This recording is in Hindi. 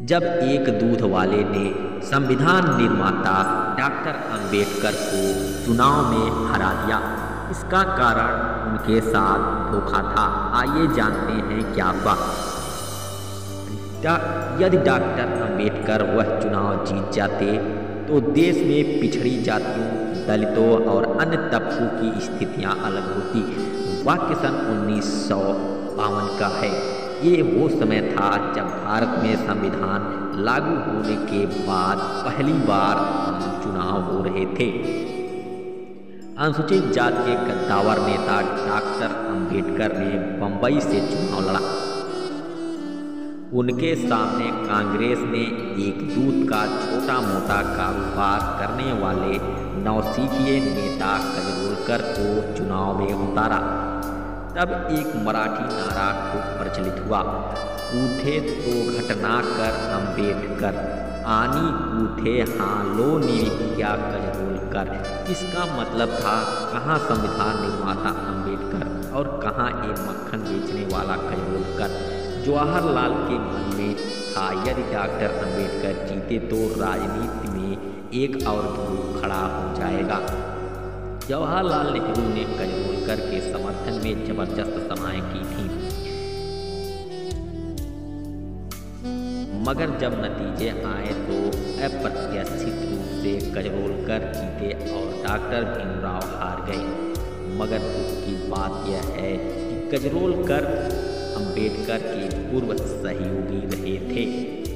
जब एक दूध वाले ने संविधान निर्माता डॉक्टर अंबेडकर को चुनाव में हरा दिया। इसका कारण उनके साथ धोखा था। आइए जानते हैं क्या हुआ। यदि डॉक्टर अंबेडकर वह चुनाव जीत जाते तो देश में पिछड़ी जातियों, दलितों और अन्य तबकों की स्थितियां अलग होती। वाक्य सन 1952 का है। ये वो समय था जब भारत में संविधान लागू होने के बाद पहली बार चुनाव हो रहे थे। अनुसूचित जाति के कद्दावर नेता डॉक्टर अंबेडकर ने बंबई से चुनाव लड़ा। उनके सामने कांग्रेस ने एक दूध का छोटा मोटा कारोबार करने वाले नवसिखिए नेता कजरोलकर को चुनाव में उतारा। तब एक मराठी नारा खूब प्रचलित हुआ, कूथे तो घटना कर अंबेडकर, आनी कूथे हाँ लो निविख्या कजरोलकर। इसका मतलब था कहाँ संविधान निर्माता अंबेडकर और कहाँ एक मक्खन बेचने वाला कजरोलकर। जवाहरलाल के मन में था यदि डॉक्टर अंबेडकर जीते तो राजनीति में एक और ध्रुव खड़ा हो जाएगा। जवाहरलाल नेहरू ने कजरोलकर के समर्थन में जबरदस्त सभाएं की थीं। मगर जब नतीजे आए तो अप्रत्याशित रूप से कजरोलकर जीते और डॉक्टर भीमराव हार गए। मगर दुख की बात यह है कि कजरोलकर अंबेडकर के पूर्व सहयोगी रहे थे।